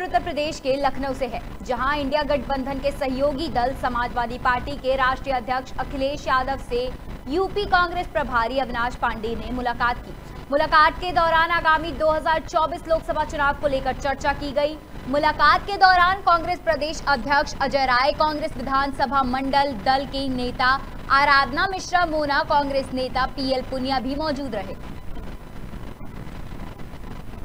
उत्तर प्रदेश के लखनऊ से है, जहां इंडिया गठबंधन के सहयोगी दल समाजवादी पार्टी के राष्ट्रीय अध्यक्ष अखिलेश यादव से यूपी कांग्रेस प्रभारी अविनाश पांडे ने मुलाकात की। मुलाकात के दौरान आगामी 2024 लोकसभा चुनाव को लेकर चर्चा की गई। मुलाकात के दौरान कांग्रेस प्रदेश अध्यक्ष अजय राय, कांग्रेस विधानसभा मंडल दल के नेता आराधना मिश्रा मोना, कांग्रेस नेता पीएल पुनिया भी मौजूद रहे।